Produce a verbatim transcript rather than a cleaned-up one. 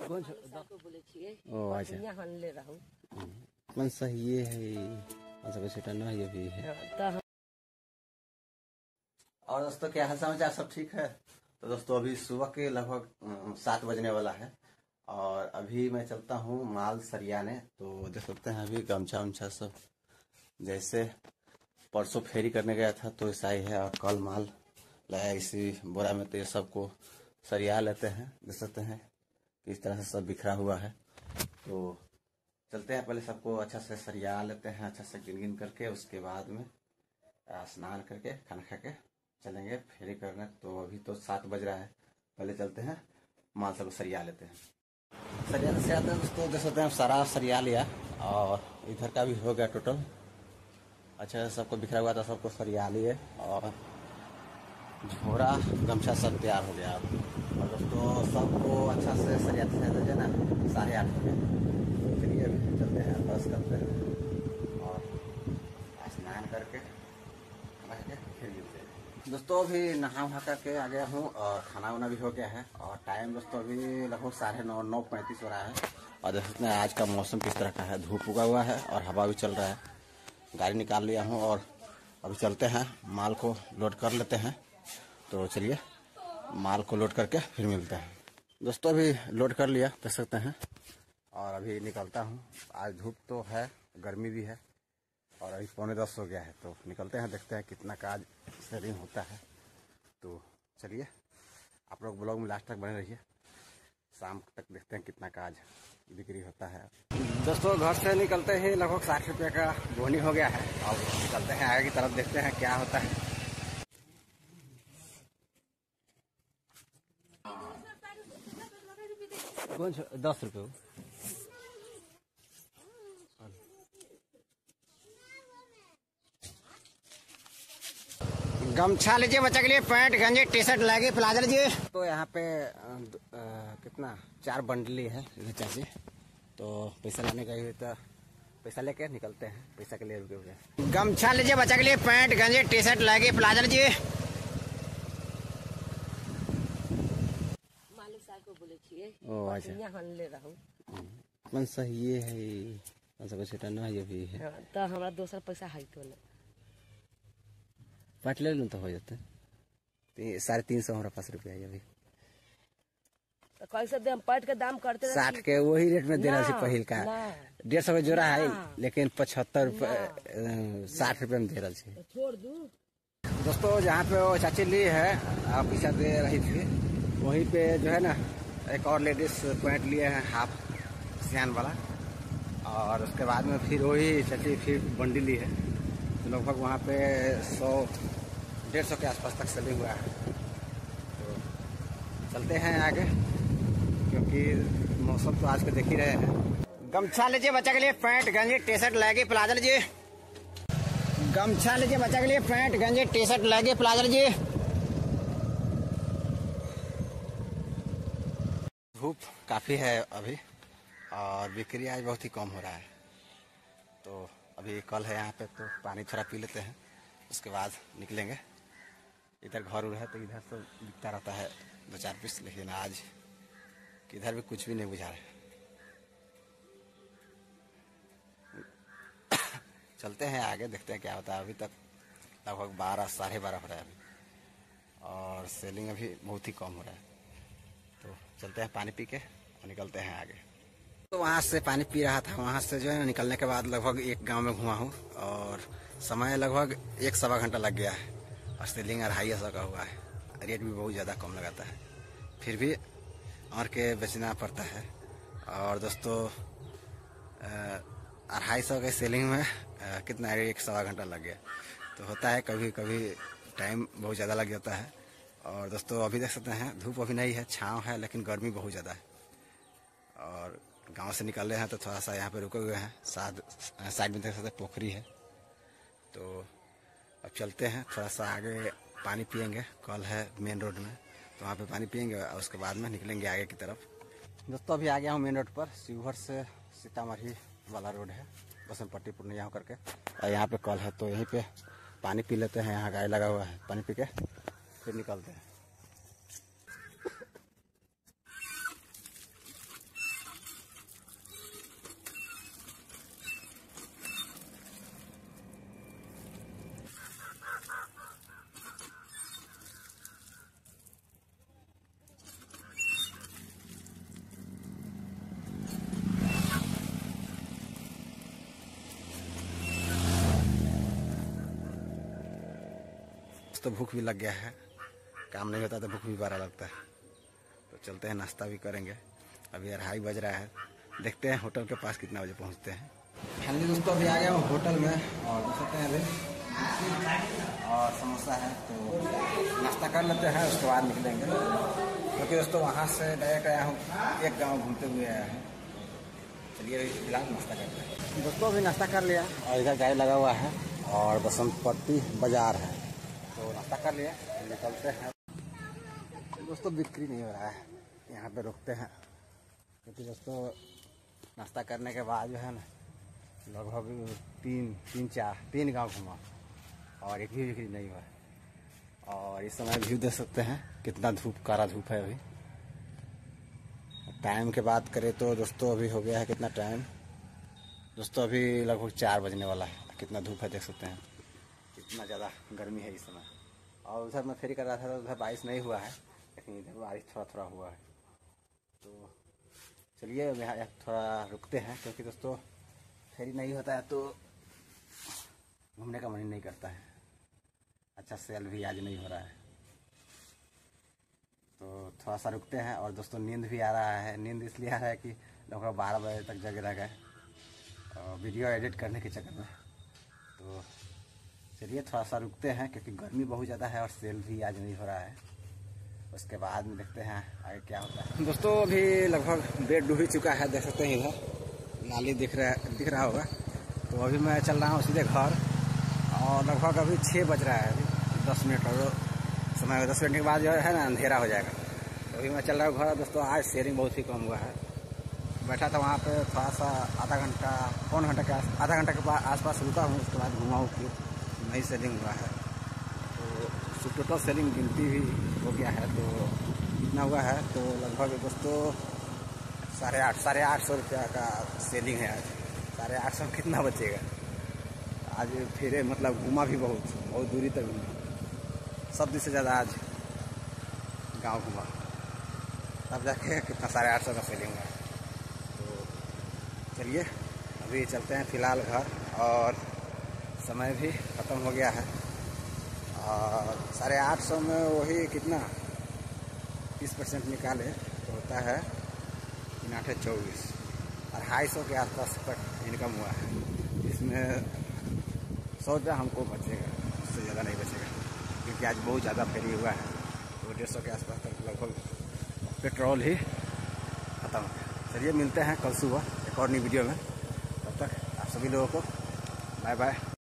कौन को बोले छिए ओ अच्छा यहाँ ले रहू मन सही ये है ऐसा कुछ सेटा ना ये भी है। और दोस्तों क्या हाल समाचार, सब ठीक है? तो दोस्तों अभी सुबह के लगभग सात बजने वाला है और अभी मैं चलता हूँ माल सरियाने। तो देख सकते हैं अभी गमछा उमछा सब जैसे परसों फेरी करने गया था तो ऐसा ही है और कल माल लाया इसी बोरा में, तो ये सबको सरिया लेते हैं। देख सकते हैं किस तरह से सब बिखरा हुआ है। तो चलते हैं, पहले सबको अच्छा से सरिया लेते हैं, अच्छा से गिन गिन करके, उसके बाद में स्नान करके खाना खा के चलेंगे फेरी करने। तो अभी तो सात बज रहा है, पहले चलते हैं माल सब सरिया लेते हैं। सरिया से आते हैं दोस्तों, देख सकते हैं सारा सरिया लिया और इधर का भी हो गया टोटल। अच्छा सबको बिखरा हुआ था, सबको सरिया लिए और झोरा गमछा सब तैयार हो गया। और दोस्तों सबको अच्छा से सरियाते सरियाते ना साढ़े आठ बजे तो चलिए अभी चलते हैं, बस करते हैं और स्नान करके खाना खा के फिर मिलते हैं। दोस्तों अभी नहा वहा करके आ गया हूँ और खाना वाना भी हो गया है और टाइम दोस्तों अभी लगभग साढ़े नौ नौ पैंतीस हो रहा है। और देख सकते हैं आज का मौसम किस तरह का है, धूप उगा हुआ है और हवा भी चल रहा है। गाड़ी निकाल लिया हूँ और अभी चलते हैं माल को लोड कर लेते हैं। तो चलिए माल को लोड करके फिर मिलते हैं। दोस्तों अभी लोड कर लिया देख सकते हैं और अभी निकलता हूँ। आज धूप तो है, गर्मी भी है और अभी पौने दस हो गया है। तो निकलते हैं, देखते हैं कितना काज सेलिंग होता है। तो चलिए आप लोग ब्लॉग में लास्ट तक बने रहिए, शाम तक देखते हैं कितना काज बिक्री होता है। दोस्तों घर से निकलते ही लगभग साठ रुपये का बोनी हो गया है। अब निकलते हैं आगे की तरफ, देखते हैं क्या होता है। कौन दस रुपये गमछा लीजिए बच्चा के लिए, पैंट गंजी टी शर्ट लगी प्लाजा लीजिए। तो यहाँ पे आ, आ, कितना चार बंडली है इधर चाहिए। तो पैसा लाने का ही तो पैसा लेके निकलते हैं, पैसा के लिए रुके हुए। गमछा लीजिए बच्चा के लिए, पैंट गंजी टी शर्ट लगी प्लाजा लीजिए। मालिक साहब को बोले छिए ओ अच्छा यहाँ ले रहू मन सही ये है ऐसा कुछ सेटा ना ये भी है। तो हमारा दोसर पैसा है तो नहीं पाट ले लूँ तो हो जाता है। साढ़े तीन सौ हमारा पास रुपया है अभी। तो कैसे दे हम पाट के दाम करते साठ के वही रेट में देना चाहिए पहिल का। डेढ़ सौ का जोड़ा है लेकिन पचहत्तर रुपये साठ रुपये में दे रहा है। छोड़ दू दोस्तों जहाँ पे वो चाची ली है पैसा दे रही थी वहीं पे जो है ना एक और लेडीज पैंट लिए हैं हाफ सियान वाला और उसके बाद में फिर वही चाची फिर बंडी ली है। तो लगभग वहाँ पे सौ डेढ़ सौ के आसपास तक सेलिंग हुआ है। तो चलते हैं आगे क्योंकि मौसम तो आज के देख ही रहे हैं। गमछा लीजिए बच्चा के लिए, पैंट गंजी टी शर्ट लगी प्लाजा लीजिए। गमछा लीजिए बच्चा के लिए, पैंट गंजी टी शर्ट लगी प्लाजा लीजिए। धूप काफ़ी है अभी और बिक्री आज बहुत ही कम हो रहा है। तो अभी कल है यहाँ पे तो पानी थोड़ा पी लेते हैं, उसके बाद निकलेंगे। इधर घर उर है तो इधर तो बिकता रहता है दो चार पीस, लेकिन आज किधर भी कुछ भी नहीं बुझा रहे। चलते हैं आगे, देखते हैं क्या होता है। अभी तक लगभग बारह साढ़े बारह हो रहा है अभी और सेलिंग अभी बहुत ही कम हो रहा है। तो चलते हैं पानी पी के और निकलते हैं आगे। तो वहाँ से पानी पी रहा था, वहाँ से जो है निकलने के बाद लगभग एक गांव में घुमा हूँ और समय लगभग एक सवा घंटा लग गया है और सेलिंग अढ़ाई सौ का हुआ है। रेट भी बहुत ज़्यादा कम लगाता है, फिर भी और के बेचना पड़ता है। और दोस्तों अढ़ाई सौ के सेलिंग में आ, कितना एक सवा घंटा लग गया। तो होता है कभी कभी टाइम बहुत ज़्यादा लग जाता है। और दोस्तों अभी देख सकते हैं धूप अभी नहीं है, छाँव है, लेकिन गर्मी बहुत ज़्यादा है। और गांव से निकल रहे हैं तो थोड़ा सा यहाँ पे रुके हुए हैं, साथ साइड में देख सकते हैं पोखरी है। तो अब चलते हैं थोड़ा सा आगे, पानी पियेंगे। कल है मेन रोड में तो वहाँ पे पानी पियेंगे और उसके बाद में निकलेंगे आगे की तरफ। दोस्तों अभी आ गया हूँ मेन रोड पर, शिवहर से सीतामढ़ी वाला रोड है, बसंतपट्टी पूर्णिया होकर के। और यहाँ पे कल है तो यहीं पे पानी पी लेते हैं। यहाँ गाय लगा हुआ है, पानी पी के फिर निकलते हैं। तो भूख भी लग गया है, काम नहीं होता तो भूख भी बड़ा लगता है। तो चलते हैं, नाश्ता भी करेंगे। अभी अढ़ाई बज रहा है, देखते हैं होटल के पास कितना बजे पहुंचते हैं। फाइनली दोस्तों अभी आ गया हूँ होटल में और देख सकते हैं अभी और समोसा है, तो नाश्ता कर लेते हैं, उसके बाद निकलेंगे। क्योंकि दोस्तों वहाँ से डायरेक्ट आया हूँ, एक गाँव घूमते हुए आया है। चलिए अभी फिलहाल नाश्ता करते हैं। दोस्तों अभी नाश्ता कर लिया और इधर गाड़ी लगा हुआ है और बसंतपट्टी बाजार है, तो नाश्ता कर लिया, निकलते हैं। दोस्तों बिक्री नहीं हो रहा है, यहाँ पे रुकते हैं क्योंकि दोस्तों नाश्ता करने के बाद जो है ना लगभग तीन तीन चार तीन गांव घुमा और एक भी बिक्री नहीं हुआ। और इस समय व्यू देख सकते हैं कितना धूप, काला धूप है। अभी टाइम के बात करें तो दोस्तों अभी हो गया है कितना टाइम दोस्तों, अभी लगभग चार बजने वाला है। कितना धूप है देख सकते हैं, कितना ज़्यादा गर्मी है इस समय। और उधर मैं फेरी कर रहा था तो उधर बारिश नहीं हुआ है, लेकिन इधर बारिश थोड़ा थोड़ा हुआ है। तो चलिए यहाँ थोड़ा रुकते हैं क्योंकि दोस्तों फेरी नहीं होता है तो घूमने का मन नहीं करता है। अच्छा सेल भी आज नहीं हो रहा है, तो थोड़ा सा रुकते हैं। और दोस्तों नींद भी आ रहा है, नींद इसलिए आ रहा है कि लगभग बारह बजे तक जग रह गए वीडियो एडिट करने के चक्कर में। तो चलिए थोड़ा सा रुकते हैं क्योंकि गर्मी बहुत ज़्यादा है और सेल भी आज नहीं हो रहा है। उसके बाद में देखते हैं आगे क्या होता है। दोस्तों अभी लगभग बेड डूब ही चुका है, देख सकते हैं इधर नाली दिख रहा दिख रहा होगा। तो अभी मैं चल रहा हूँ सीधे घर और लगभग अभी छः बज रहा है, अभी दस मिनट और समय, दस मिनट के बाद जो है ना अंधेरा हो जाएगा। तो अभी मैं चल रहा हूँ घर। दोस्तों आज शेयरिंग बहुत ही कम हुआ है, बैठा था वहाँ पे थोड़ा सा आधा घंटा पौन घंटा के आधा घंटा के आसपास रुका हूँ, उसके बाद घुमा हूँ फिर नई सेलिंग हुआ है। तो टोटल सेलिंग गिनती भी हो गया है, तो कितना हुआ है तो लगभग दोस्तों साढ़े आठ साढ़े आठ सौ रुपया का सेलिंग है आज। साढ़े आठ सौ कितना बचेगा आज, फिर मतलब घूमा भी बहुत बहुत दूरी तक घूमा, सब दिन से ज़्यादा आज गांव घूमा, तब जाके कितना साढ़े आठ सौ का सेलिंग हुआ। तो चलिए अभी चलते हैं फिलहाल घर, और समय भी ख़त्म हो गया है। और साढ़े आठ सौ में वही कितना तीस परसेंट निकाले तो होता है तीन आठ चौबीस, अढ़ाई सौ के आसपास तक इनकम हुआ है। इसमें सौ रुपया हमको बचेगा, उससे ज़्यादा नहीं बचेगा क्योंकि आज बहुत ज़्यादा फेरी हुआ है। तो डेढ़ सौ के आसपास तक लगभग पेट्रोल ही ख़त्म हो गया। चलिए मिलते हैं कल सुबह एक और नई वीडियो में, तब तक आप सभी लोगों को बाय बाय।